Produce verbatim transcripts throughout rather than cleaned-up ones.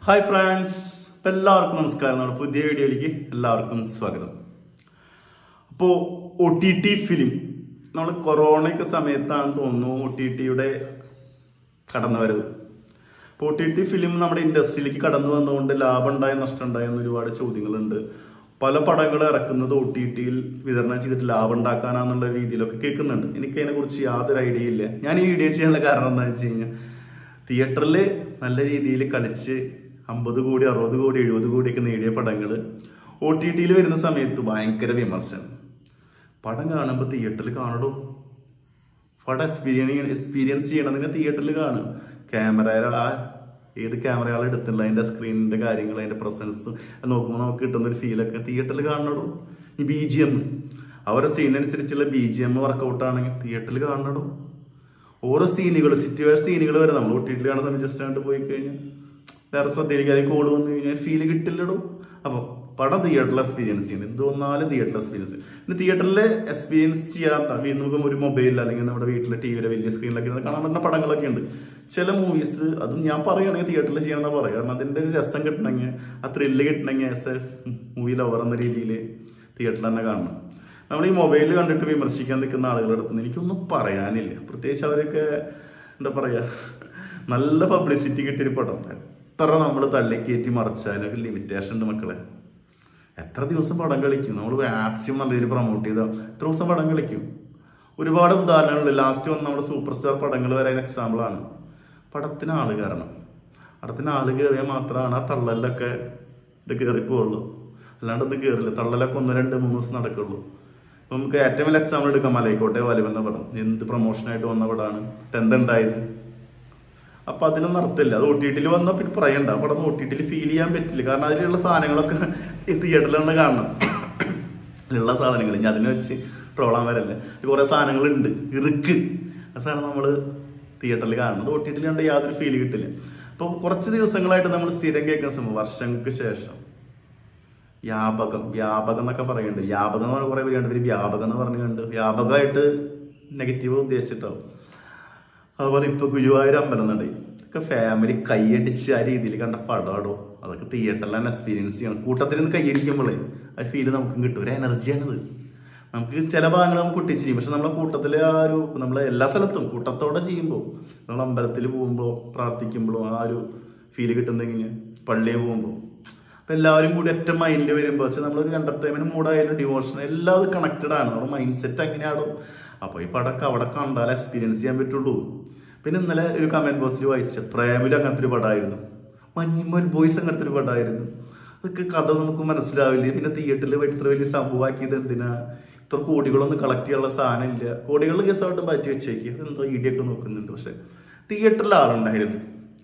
Hi friends, എല്ലാവർക്കും നമസ്കാരം. നമ്മുടെ പുതിയ വീഡിയോയിലേക്ക് എല്ലാവർക്കും സ്വാഗതം. അപ്പോൾ ഒ ടി ടി ഫിലിം നമ്മൾ കൊറോണയ്ക്ക് സമയത്താണ് തോന്നുന്നു ഒ ടി ടിയുടെ കടന്നുവരവ്. അപ്പോൾ ഒ ടി ടി ഫിലിം നമ്മുടെ ഇൻഡസ്ട്രിയിലേക്ക് കടന്നു വന്നുകൊണ്ട് ലാഭം ഉണ്ടായ നഷ്ടം ഉണ്ടായെന്ന് ഒരുപാട് ചോദ്യങ്ങളുണ്ട്. പല പടങ്ങൾ ഇറക്കുന്നത് ഒ ടി ടിയിൽ വിതരണം ചെയ്തിട്ട് ലാഭം ഉണ്ടാക്കാനാന്നുള്ള രീതിയിലൊക്കെ കേൾക്കുന്നുണ്ട്. എനിക്കതിനെക്കുറിച്ച് യാതൊരു ഐഡിയ ഇല്ല. ഞാൻ ഈ വീഡിയോ ചെയ്യാനുള്ള കാരണം എന്താണെന്ന് വെച്ച് കഴിഞ്ഞാൽ, തിയേറ്ററിൽ നല്ല രീതിയിൽ കളിച്ച് അമ്പത് കോടി അറുപത് കോടി എഴുപത് കോടിയൊക്കെ നേടിയ പടങ്ങൾ ഒ ടി ടിയിൽ വരുന്ന സമയത്ത് ഭയങ്കര വിമർശനം. പടം കാണുമ്പോൾ തിയേറ്ററിൽ കാണടോ, പടം എക്സ്പീരിയൻസ് എക്സ്പീരിയൻസ് ചെയ്യണം. നിങ്ങൾ തിയേറ്ററിൽ കാണും. ക്യാമറ ആ ഏത് ക്യാമറകൾ എടുത്തില്ല, അതിൻ്റെ സ്ക്രീനിൻ്റെ കാര്യങ്ങൾ, അതിൻ്റെ പ്രസൻസ് നോക്കുമ്പോൾ നമുക്ക് കിട്ടുന്നൊരു ഫീലൊക്കെ തിയേറ്ററിൽ കാണണോ. ഈ ബി ജി എം അവരുടെ സീനനുസരിച്ചുള്ള ബി ജി എം വർക്കൗട്ടാണെങ്കിൽ തിയേറ്ററിൽ കാണണോ. ഓരോ സീനുകൾ സിറ്റുവേഷൻ സീനുകൾ വരെ നമ്മൾ ഒ ടി ടിയിൽ കാണുന്ന സമയം ജസ്റ്റ് ആയിട്ട് പോയി കഴിഞ്ഞാൽ വേറെ ശ്രദ്ധയിലേക്ക് അല്ലെങ്കിൽ കോഡ് വന്നു കഴിഞ്ഞാൽ ഫീല് കിട്ടില്ലടോ. അപ്പോൾ പടം തിയേറ്ററിൽ എക്സ്പീരിയൻസ് ചെയ്യണം. എന്ത് വന്നാലും തിയേറ്ററിൽ എക്സ്പീരിയൻസ് പിന്നെ തിയേറ്ററിൽ എക്സ്പീരിയൻസ് ചെയ്യാത്ത നമുക്ക് ഒരു മൊബൈലിൽ അല്ലെങ്കിൽ നമ്മുടെ വീട്ടിലെ ടി വിയിലെ വലിയ സ്ക്രീനിലൊക്കെ കാണാൻ പറ്റുന്ന പടങ്ങളൊക്കെ ഉണ്ട്. ചില മൂവീസ് അതും ഞാൻ പറയുകയാണെങ്കിൽ തിയേറ്ററിൽ ചെയ്യണമെന്ന് പറയാം. കാരണം അതിൻ്റെ ഒരു രസം കിട്ടണമെങ്കിൽ, ആ ത്രില്ല് കിട്ടണമെങ്കിൽ ആസ് എ മൂവി ലവർ എന്ന രീതിയിൽ തിയേറ്ററിൽ തന്നെ കാണണം. നമ്മൾ ഈ മൊബൈലിൽ കണ്ടിട്ട് വിമർശിക്കാൻ നിൽക്കുന്ന ആളുകളുടെ അടുത്ത് എനിക്കൊന്നും പറയാനില്ല. പ്രത്യേകിച്ച് അവരൊക്കെ എന്താ പറയുക, നല്ല പബ്ലിസിറ്റി കിട്ടിയൊരു പടം എത്ര നമ്മൾ തള്ളിക്കയറ്റി മറിച്ചാലൊക്കെ ലിമിറ്റേഷൻ ഉണ്ട് മക്കളെ. എത്ര ദിവസം പടം കളിക്കും നമ്മൾ മാക്സിമം നല്ല രീതിയിൽ പ്രൊമോട്ട് ചെയ്താൽ എത്ര ദിവസം പടം കളിക്കും. ഒരുപാട് ഉദാഹരണങ്ങളുണ്ട്. ലാസ്റ്റ് വന്ന് നമ്മുടെ സൂപ്പർ സ്റ്റാർ പടങ്ങൾ വരെ എക്സാമ്പിളാണ്. പടത്തിന് ആള് കയറണം. പടത്തിന് ആള് കയറിയാൽ മാത്രമാണ് ആ തള്ളലൊക്കെ ഇത് കയറിപ്പോവുള്ളൂ. അല്ലാണ്ട് ഒന്നും കയറില്ല. തള്ളലൊക്കെ ഒന്ന് രണ്ട് മൂന്ന് ദിവസം നടക്കുള്ളൂ. നമുക്ക് ഏറ്റവും വലിയ എക്സാമ്പിൾ എടുക്കാം, മലൈക്കോട്ടെ വാലിബൻ പടം. എന്ത് പ്രൊമോഷനായിട്ട് വന്ന പടമാണ്, എന്തുണ്ടായത്. അപ്പം അതിനൊന്നും അർത്ഥമില്ല. അത് ഒ ടി ടിയിൽ വന്നാൽ പിന്നെ പറയണ്ട. പടം ഒ ടി ടിയിൽ ഫീൽ ചെയ്യാൻ പറ്റില്ല. കാരണം അതിലുള്ള സാധനങ്ങളൊക്കെ തിയേറ്ററിലാണ് കാണണം. അതിലുള്ള സാധനങ്ങൾ ഇനി അതിനെ വെച്ച് ട്രോളാൻ വരല്ലേ. കുറേ സാധനങ്ങളുണ്ട്, ഇറുക്ക്. ആ സാധനം നമ്മൾ തിയേറ്ററിൽ കാണണം. അത് ഒ ടി ടിയിൽ കണ്ട് യാതൊരു ഫീൽ കിട്ടില്ല. അപ്പോൾ കുറച്ച് ദിവസങ്ങളായിട്ട് നമ്മൾ സ്ഥിരം കേൾക്കുന്ന സംഭവം, വർഷങ്ങൾക്ക് ശേഷം വ്യാപകം വ്യാപകം എന്നൊക്കെ പറയുന്നുണ്ട്. വ്യാപകം എന്ന് പറഞ്ഞാൽ കുറേ പേരുണ്ട്. ഇവർ വ്യാപകം എന്ന് പറഞ്ഞു കണ്ട് വ്യാപകമായിട്ട് നെഗറ്റീവ് ഉദ്ദേശിച്ചിട്ടാവും. അതുപോലെ ഇപ്പോൾ ഗുരുവായൂർ അമ്പലം നട ഇതൊക്കെ ഫാമിലി കൈയടിച്ച് ആ രീതിയിൽ കണ്ട പടമാടോ. അതൊക്കെ തിയേറ്ററിൽ തന്നെ എക്സ്പീരിയൻസ് ചെയ്യണം. കൂട്ടത്തിൽ നിന്ന് കൈയടിക്കുമ്പോഴേ ആ ഫീല് നമുക്കും കിട്ടും. ഒരു എനർജിയാണിത്. നമുക്ക് ചില ഭാഗങ്ങൾ നമുക്ക് പൊട്ടിച്ച് ചെയ്യും. പക്ഷെ നമ്മളെ കൂട്ടത്തിൽ ആ ഒരു നമ്മൾ എല്ലാ സ്ഥലത്തും കൂട്ടത്തോടെ ചെയ്യുമ്പോൾ, നമ്മൾ അമ്പലത്തിൽ പോകുമ്പോൾ പ്രാർത്ഥിക്കുമ്പോഴും ആ ഒരു ഫീല് കിട്ടുന്നെങ്കിൽ, പള്ളിയിൽ പോകുമ്പോൾ അപ്പം എല്ലാവരും കൂടി ഒറ്റ മൈൻഡിൽ വരുമ്പോൾ വെച്ചാൽ നമ്മളൊരു എൻ്റർടൈൻമെൻറ്റ് മൂഡായാലും ഡിവോഷൻ എല്ലാം അത് കണക്റ്റഡ് ആണ്. നമ്മുടെ മൈൻഡ് സെറ്റ് എങ്ങനെയാണോ. അപ്പോൾ ഈ പടമൊക്കെ അവിടെ കണ്ടാൽ എക്സ്പീരിയൻസ് ചെയ്യാൻ പറ്റുള്ളൂ. പിന്നെ ഇന്നലെ ഒരു കമൻറ്റ് ബോക്സിൽ വായിച്ച പ്രേമിൽ അങ്ങനത്തെ ഒരു പടമായിരുന്നു, മഞ്ഞുമൽ ബോയ്സ് അങ്ങനത്തെ ഒരു പടമായിരുന്നു. അതൊക്കെ കഥ നമുക്ക് മനസ്സിലാവില്ല. പിന്നെ തിയേറ്ററിൽ പോയിട്ട് ഇത്ര വലിയ സംഭവമാക്കിയത് എന്തിനാ? ഇത്ര കോടികളൊന്നും കളക്ട് ചെയ്യാനുള്ള സാധനമില്ല. കോടികളുടെ കേസായിട്ട് മാറ്റി വെച്ചേക്ക്. അതെന്തോ ഇടിയൊക്കെ നോക്കുന്നുണ്ട്. പക്ഷെ തിയേറ്ററിൽ ആളുണ്ടായിരുന്നു.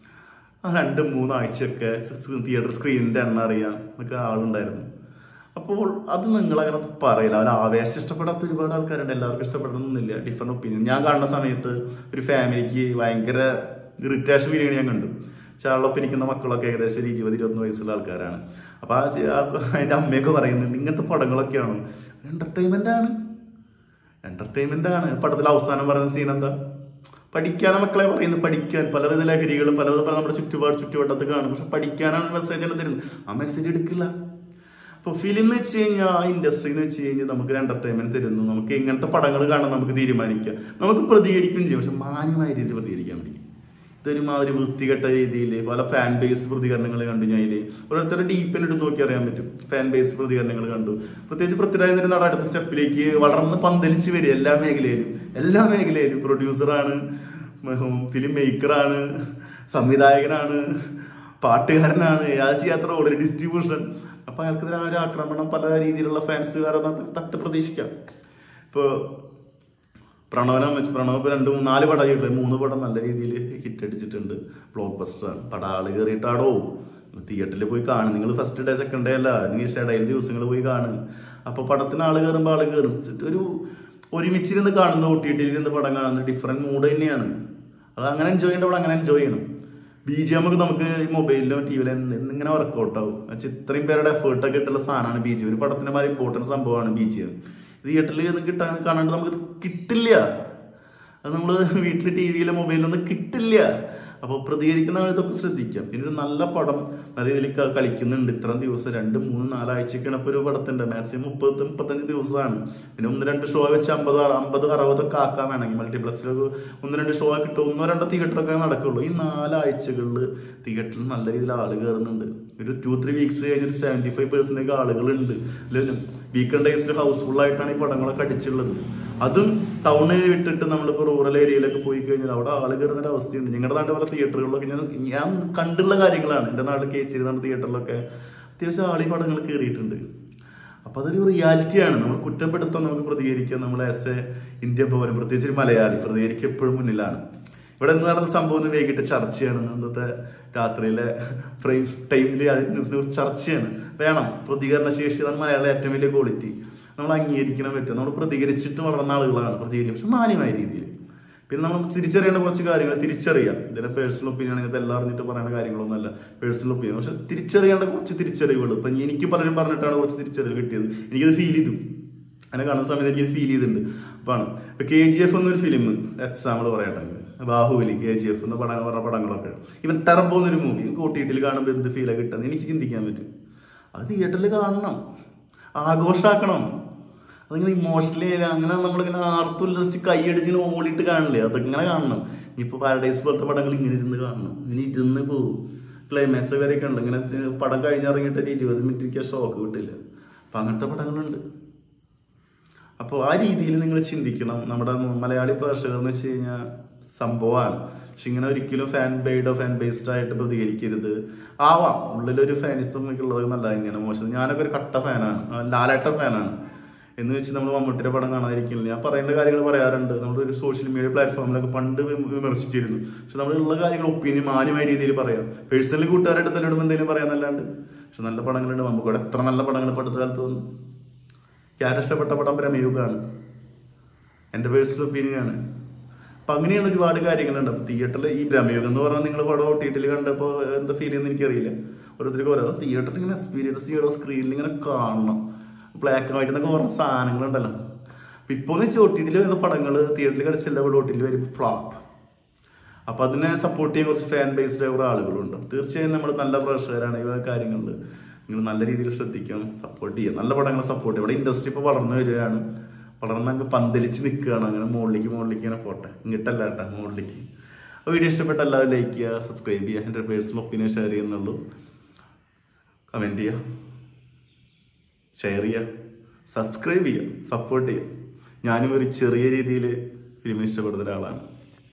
ആ രണ്ട് മൂന്നാഴ്ചയൊക്കെ തിയേറ്റർ സ്ക്രീനിൻ്റെ എണ്ണ അറിയാം എന്നൊക്കെ ആളുണ്ടായിരുന്നു. അപ്പോൾ അത് നിങ്ങളങ്ങനെ പറയില്ല. അവർ ആവേശം ഇഷ്ടപ്പെടാത്ത ഒരുപാട് ആൾക്കാരുണ്ട്. എല്ലാവർക്കും ഇഷ്ടപ്പെടണമെന്നില്ല. Different opinion. ഞാൻ കാണുന്ന സമയത്ത് ഒരു ഫാമിലിക്ക് ഭയങ്കര ഇറിറ്റേഷൻ ബിരിയാണി ഞാൻ കണ്ടു. ചാളൊപ്പം ഇരിക്കുന്ന മക്കളൊക്കെ ഏകദേശം ഒരു ഇരുപത് ഇരുപത്തൊന്ന് വയസ്സുള്ള ആൾക്കാരാണ്. അപ്പോൾ ആ അതിൻ്റെ അമ്മയൊക്കെ പറയുന്നുണ്ട്, ഇങ്ങനത്തെ പടങ്ങളൊക്കെയാണ് എൻ്റർടൈൻമെൻ്റ് ആണ് എൻ്റർടൈൻമെൻ്റ് ആണ് പടത്തിൽ അവസാനം പറയുന്ന സീൻ എന്താ? പഠിക്കാനാണ് മക്കളെ പറയുന്നത്. പഠിക്കാൻ പലവിധ ലഹരികളും പലവിധ നമ്മുടെ ചുറ്റുപാട് ചുറ്റുവട്ടത്ത് കാണും. പക്ഷെ പഠിക്കാനാണ് മെസ്സേജാണ് തരുന്നത്. ആ മെസ്സേജ് എടുക്കില്ല. അപ്പോൾ ഫിലിം എന്ന് വെച്ച് കഴിഞ്ഞാൽ ആ ഇൻഡസ്ട്രി എന്ന് വെച്ച് കഴിഞ്ഞാൽ നമുക്ക് ഒരു എൻ്റർടൈൻമെൻറ്റ് തരുന്നു. നമുക്ക് എങ്ങനത്തെ പടങ്ങൾ കാണാൻ നമുക്ക് തീരുമാനിക്കാം. നമുക്ക് പ്രതികരിക്കുകയും ചെയ്യും. പക്ഷെ മാന്യമായ രീതിയിൽ പ്രതികരിക്കാൻ വേണ്ടി ഇതൊരുമാതിരി വൃത്തികെട്ട രീതിയിൽ പല ഫാൻ ബേസ് പ്രതികരണങ്ങൾ കണ്ടു. ഞാൻ ഇതിൽ ഓരോരുത്തരുടെ ഡീപ്പിനെടുത്ത് നോക്കി അറിയാൻ പറ്റും. ഫാൻ ബേസ് പ്രതികരണങ്ങൾ കണ്ടു. പ്രത്യേകിച്ച് പൃഥ്വിരാജ് നട അടുത്ത സ്റ്റെപ്പിലേക്ക് വളർന്ന് പന്തലിച്ച് വരും. എല്ലാ മേഖലയിലും എല്ലാ മേഖലയിലും പ്രൊഡ്യൂസറാണ്, ഫിലിം മേക്കറാണ്, സംവിധായകനാണ്, പാട്ടുകാരനാണ്, യാത്ര ഓൾറെഡി ഡിസ്ട്രിബ്യൂഷൻ. അപ്പോൾ അയാൾക്കെതിരെ ആ ഒരു ആക്രമണം പല രീതിയിലുള്ള ഫാൻസുകാരെ തട്ട് പ്രതീക്ഷിക്കാം. ഇപ്പോൾ പ്രണവനെ വെച്ച് പ്രണവ് ഇപ്പോൾ രണ്ട് മൂന്ന് നാല് പടം ആയിട്ടില്ല, മൂന്ന് പടം നല്ല രീതിയിൽ ഹിറ്റ് അടിച്ചിട്ടുണ്ട്. ബ്ലോക്ക് ബസ്റ്ററാണ്. പടം ആള് കയറിയിട്ടാടോ. തിയേറ്ററിൽ പോയി കാണും. നിങ്ങൾ ഫസ്റ്റ് ഡേ സെക്കൻഡ് ഡേ അല്ല, നിങ്ങൾ ഇടയിൽ ദിവസങ്ങൾ പോയി കാണും. അപ്പോൾ പടത്തിന് ആള് കയറുമ്പോൾ ആള് കയറും. ഒരു ഒരുമിച്ചിരുന്ന് കാണുന്ന ഒ ടി ടിയിൽ ഇരുന്ന് പടം കാണുന്ന ഡിഫറെൻറ്റ് മൂഡ് തന്നെയാണ്. അത് അങ്ങനെ എൻജോയ് ചെയ്യേണ്ടപ്പോൾ അങ്ങനെ എൻജോയ് ചെയ്യണം. ബി ജി എം ഒക്കെ നമുക്ക് ഈ മൊബൈലിലോ ടി വിയിലോ എന്നിങ്ങനെ വർക്കൗട്ട് ആവും. വെച്ചാൽ ഇത്രയും പേരുടെ എഫേർട്ടൊക്കെ ഇട്ടുള്ള സാധനമാണ് ബി ജി എം. ഒരു പടത്തിൻ്റെ മാതിരി ഇമ്പോർട്ടൻറ്റ് സംഭവമാണ് ബി ജി എം. തിയേറ്ററിൽ കിട്ടാൻ കാണാണ്ട് നമുക്ക് കിട്ടില്ല. അത് നമ്മൾ വീട്ടിൽ ടി വിയിലോ മൊബൈലിലൊന്നും കിട്ടില്ല. അപ്പോൾ പ്രതികരിക്കുന്ന ഇതൊക്കെ ശ്രദ്ധിക്കാം. പിന്നെ ഒരു നല്ല പടം നല്ല രീതിയിൽ കളിക്കുന്നുണ്ട്. ഇത്രയും ദിവസം രണ്ട് മൂന്ന് നാലാഴ്ചക്കാണ് ഇപ്പോൾ ഒരു പടത്തിൻ്റെ മാക്സിമം മുപ്പത് മുപ്പത്തഞ്ച് ദിവസമാണ്. പിന്നെ ഒന്ന് രണ്ട് ഷോ വെച്ച് അമ്പത് അമ്പത് അറുപതൊക്കെ ആക്കാൻ വേണമെങ്കിൽ മൾട്ടിപ്ലക്സിലൊക്കെ ഒന്ന് രണ്ട് ഷോ കിട്ടും, ഒന്നോ രണ്ടോ തിയേറ്ററൊക്കെ നടക്കുള്ളൂ. ഈ നാലാഴ്ചകളിൽ തിയേറ്ററിൽ നല്ല രീതിയിൽ ആൾ കയറുന്നുണ്ട്. ഒരു ടു ത്രീ വീക്സ് കഴിഞ്ഞൊരു സെവൻറ്റി ഫൈവ് പെർസെൻറ്റേജ് ആളുകളുണ്ട്. വീക്കെൻഡ് ഡേയ്സിൽ ഹൗസ്ഫുൾ ആയിട്ടാണ് ഈ പടങ്ങളൊക്കെ അടിച്ചുള്ളത്. അതും ടൗണിൽ വിട്ടിട്ട് നമ്മളിപ്പോൾ റൂറൽ ഏരിയയിലൊക്കെ പോയി കഴിഞ്ഞാൽ അവിടെ ആൾ കയറുന്നൊരു അവസ്ഥയുണ്ട്. ഞങ്ങളുടെ നാട്ടിൽ പല തിയേറ്ററുകളിലൊക്കെ ഞാൻ ഞാൻ കണ്ടുള്ള കാര്യങ്ങളാണ്. എൻ്റെ നാട്ടിൽ കേച്ചിരി നാട് തിയേറ്ററിലൊക്കെ അത്യാവശ്യം ആളി പടങ്ങൾ കയറിയിട്ടുണ്ട്. അപ്പോൾ അതൊരു റിയാലിറ്റിയാണ്. നമ്മൾ കുറ്റപ്പെടുത്താൻ നമുക്ക് പ്രതികരിക്കാം. നമ്മൾ ആസ് എ ഇന്ത്യൻ പൗരൻ, പ്രത്യേകിച്ച് ഒരു മലയാളി, പ്രതികരിക്കുക എപ്പോഴും മുന്നിലാണ്. ഇവിടെ എന്ന് നടന്ന സംഭവം ഒന്ന് വൈകിട്ട് ചർച്ചയാണ്. അന്നത്തെ രാത്രിയിലെ ഫ്രെയിം ടൈമിൽ അതിനെ ചർച്ചയാണ്. വേണം പ്രതികരണ ശേഷി, അതാണ് മലയാളം ഏറ്റവും വലിയ ക്വാളിറ്റി. നമ്മൾ അംഗീകരിക്കണം പറ്റും. നമ്മൾ പ്രതികരിച്ചിട്ട് വളർന്ന ആളുകളാണ് പ്രതികരിക്കും, പക്ഷെ മാന്യമായ രീതിയിൽ. പിന്നെ നമ്മൾ തിരിച്ചറിയേണ്ട കുറച്ച് കാര്യങ്ങൾ തിരിച്ചറിയാം. ഇതിൻ്റെ പേഴ്സണൽ ഒപ്പീനിയൻ ആണെങ്കിൽ ഇതെല്ലാം അറിഞ്ഞിട്ട് പറയുന്ന കാര്യങ്ങളൊന്നുമല്ല പേഴ്സണൽ ഒപ്പീനിയൻ. പക്ഷെ തിരിച്ചറിയേണ്ട കുറച്ച് തിരിച്ചറിവുകൾ ഇപ്പം എനിക്ക് പലരും പറഞ്ഞിട്ടാണ് കുറച്ച് തിരിച്ചറിവ് കിട്ടിയത്. എനിക്കത് ഫീൽ ചെയ്തു. അങ്ങനെ കാണുന്ന സമയത്ത് എനിക്കത് ഫീൽ ചെയ്തിട്ടുണ്ട്. അപ്പോൾ ഇപ്പം കെ ജി എഫ് എന്നൊരു ഫിലിം എക്സാമ്പിൾ പറയട്ടെങ്കിൽ, ബാഹുബലി, കെ ജി എഫ് എന്ന പടം പറഞ്ഞ പടങ്ങളൊക്കെ, ഇവൻ ടർബോ എന്നൊരു മൂവി ഒ ടി ടിയിൽ കാണുമ്പോൾ എന്ത് ഫീലാണ് കിട്ടുന്നത് എനിക്ക് ചിന്തിക്കാൻ പറ്റും. അത് തിയേറ്ററിൽ കാണണം, ആഘോഷമാക്കണം. അതിങ്ങനെ ഇമോഷണലി അങ്ങനെ നമ്മളിങ്ങനെ ആർത്തുല്ലസിച്ച് കൈയടിച്ചിങ്ങനെ ഓടിയിട്ട് കാണില്ലേ, അതൊക്കെ കാണണം. ഇനിയിപ്പോൾ പാരഡൈസ് പോലത്തെ പടങ്ങൾ ഇങ്ങനെ ഇരുന്ന് കാണണം. ഇങ്ങനെ ഇരുന്ന് പോകും. ക്ലൈമാക്സ് വരെയൊക്കെ ഉണ്ട്. ഇങ്ങനെ പടം കഴിഞ്ഞിറങ്ങിയിട്ട് ഒരു ഇരുപത് മിനിറ്റ് ഷോക്ക് കിട്ടില്ല. അപ്പം അങ്ങനത്തെ പടങ്ങളുണ്ട്. അപ്പോൾ ആ രീതിയിൽ നിങ്ങൾ ചിന്തിക്കണം. നമ്മുടെ മലയാളി പ്രേക്ഷകർ എന്ന് വെച്ച് കഴിഞ്ഞാൽ സംഭവമാണ്. പക്ഷെ ഇങ്ങനെ ഒരിക്കലും ഫാൻ ബെയ്ഡോ ഫാൻ ബേസ്ഡ് ആയിട്ട് പ്രതികരിക്കരുത്. ആവാം, ഉള്ളിലൊരു ഫാനിസം ഒക്കെ ഉള്ളത് നല്ല തന്നെയാണ്. മോശം, ഞാനൊക്കെ ഒരു കട്ട ഫാനാണ്, ലാലേട്ട ഫാനാണ് എന്ന് വെച്ച് നമ്മൾ മമ്മൂട്ടിയുടെ പടം കാണാതിരിക്കില്ല. ഞാൻ പറയേണ്ട കാര്യങ്ങൾ പറയാറുണ്ട്. നമ്മളൊരു സോഷ്യൽ മീഡിയ പ്ലാറ്റ്ഫോമിലൊക്കെ പണ്ട് വിമർശിച്ചിരുന്നു. പക്ഷെ നമ്മളുള്ള കാര്യങ്ങൾ ഒപ്പീനിയൻ മാന്യമായ രീതിയിൽ പറയാം. പേഴ്സണലി കൂട്ടുകാരുടെ തല്ലിടുമ്പോൾ എന്തെങ്കിലും പറയാന്നല്ലാണ്ട്. പക്ഷെ നല്ല പടങ്ങളുണ്ട് നമുക്കിവിടെ. എത്ര നല്ല പടങ്ങൾ ഇപ്പോൾ അടുത്ത കാലത്ത് വന്നു. ഞാൻ ഇഷ്ടപ്പെട്ട പടം ബ്രഹ്മയുഗമാണ്, എൻ്റെ പേഴ്സണൽ ഒപ്പീനിയനാണ്. അപ്പം അങ്ങനെയാണ് ഒരുപാട് കാര്യങ്ങളുണ്ട്. അപ്പോൾ തിയേറ്ററിൽ ഈ ബ്രഹ്മയുഗം എന്ന് പറഞ്ഞാൽ നിങ്ങൾ പടം ഒ ടി ടിയിൽ കണ്ടപ്പോൾ എന്താ ഫീൽ ചെയ്യുന്നത് എനിക്കറിയില്ല. ഓരോരുത്തർക്ക് ഓരോ തിയേറ്ററിൽ ഇങ്ങനെ എക്സ്പീരിയൻസ് ചെയ്യണോ, സ്ക്രീനിൽ ഇങ്ങനെ കാണണം. ബ്ലാക്ക് ആൻഡ് വൈറ്റ് എന്നൊക്കെ പറഞ്ഞ സാധനങ്ങളുണ്ടല്ലോ. അപ്പം ഇപ്പോൾ എന്ന് വെച്ചാൽ ഒ ടി ടിയിൽ വരുന്ന പടങ്ങൾ തിയേറ്ററിൽ കളിച്ചില്ല, ഒ ടി ടിയിൽ വരും ഫ്ലോപ്പ്. അപ്പം അതിനെ സപ്പോർട്ട് ചെയ്യാൻ കുറച്ച് ഫാൻ ബേസ്ഡ് ആയ ആളുകളുണ്ട്. തീർച്ചയായും നമ്മൾ നല്ല പ്രേക്ഷകരാണ്. ഈ കാര്യങ്ങളിൽ നിങ്ങൾ നല്ല രീതിയിൽ ശ്രദ്ധിക്കണം, സപ്പോർട്ട് ചെയ്യുക, നല്ല പടങ്ങൾ സപ്പോർട്ട് ചെയ്യുക. ഇവിടെ ഇൻഡസ്ട്രി ഇപ്പോൾ വളർന്നു വരികയാണ്, വളർന്ന് അങ്ങ് പന്തലിച്ച് നിൽക്കുകയാണ്. അങ്ങനെ മുകളിലേക്ക് മുകളിലേക്ക് ഇങ്ങനെ പോട്ടെ, ഇങ്ങിട്ടല്ല കേട്ടോ, മുകളിലേക്ക്. വീഡിയോ ഇഷ്ടപ്പെട്ട എല്ലാവരും ലൈക്ക് ചെയ്യുക, സബ്സ്ക്രൈബ് ചെയ്യുക, എൻ്റെ പേഴ്സണൽ ഒപ്പീനിയൻ ഷെയർ ചെയ്യുന്നുള്ളൂ. കമൻറ്റ് ചെയ്യുക, ഷെയർ ചെയ്യുക, സബ്സ്ക്രൈബ് ചെയ്യുക, സപ്പോർട്ട് ചെയ്യുക. ഞാനും ഒരു ചെറിയ രീതിയിൽ ഫിലിം ഇഷ്ടപ്പെടുന്ന ഒരാളാണ്.